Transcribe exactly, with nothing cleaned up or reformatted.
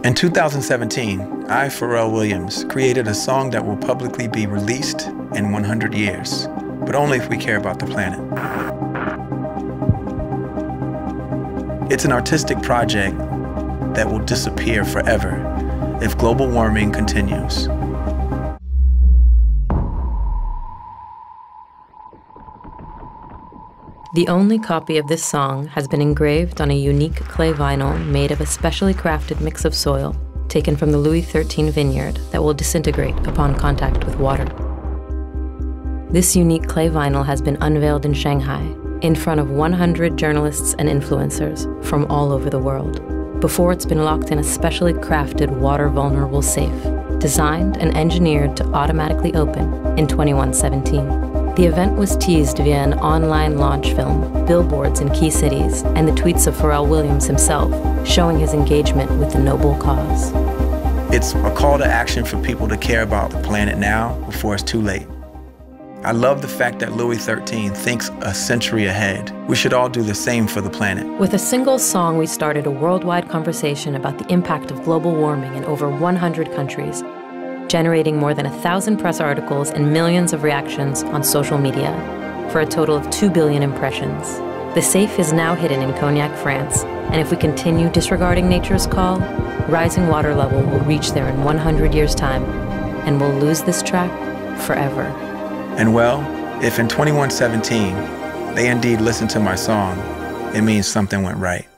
In two thousand seventeen, I, Pharrell Williams, created a song that will publicly be released in one hundred years, but only if we care about the planet. It's an artistic project that will disappear forever if global warming continues. The only copy of this song has been engraved on a unique clay vinyl made of a specially crafted mix of soil taken from the Louis the thirteenth vineyard that will disintegrate upon contact with water. This unique clay vinyl has been unveiled in Shanghai in front of one hundred journalists and influencers from all over the world, before it's been locked in a specially crafted water-vulnerable safe, designed and engineered to automatically open in twenty-one seventeen. The event was teased via an online launch film, billboards in key cities, and the tweets of Pharrell Williams himself, showing his engagement with the noble cause. It's a call to action for people to care about the planet now before it's too late. I love the fact that Louis the thirteenth thinks a century ahead. We should all do the same for the planet. With a single song, we started a worldwide conversation about the impact of global warming in over one hundred countries, generating more than a thousand press articles and millions of reactions on social media, for a total of two billion impressions. The safe is now hidden in Cognac, France, and if we continue disregarding nature's call, rising water level will reach there in one hundred years' time, and we'll lose this track forever. And well, if in twenty-one seventeen they indeed listened to my song, it means something went right.